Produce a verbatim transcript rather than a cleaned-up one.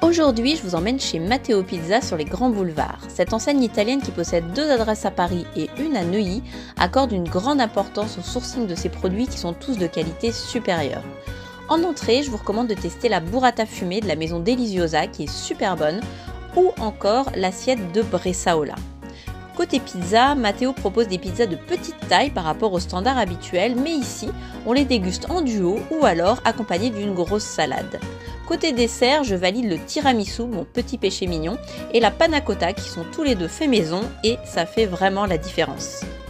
Aujourd'hui, je vous emmène chez Matteo Pizza sur les grands boulevards. Cette enseigne italienne qui possède deux adresses à Paris et une à Neuilly accorde une grande importance au sourcing de ses produits qui sont tous de qualité supérieure. En entrée, je vous recommande de tester la burrata fumée de la maison Deliziosa qui est super bonne ou encore l'assiette de Bressaola. Côté pizza, Matteo propose des pizzas de petite taille par rapport aux standards habituels, mais ici, on les déguste en duo ou alors accompagnés d'une grosse salade. Côté dessert, je valide le tiramisu, mon petit péché mignon, et la panna cotta qui sont tous les deux faits maison et ça fait vraiment la différence.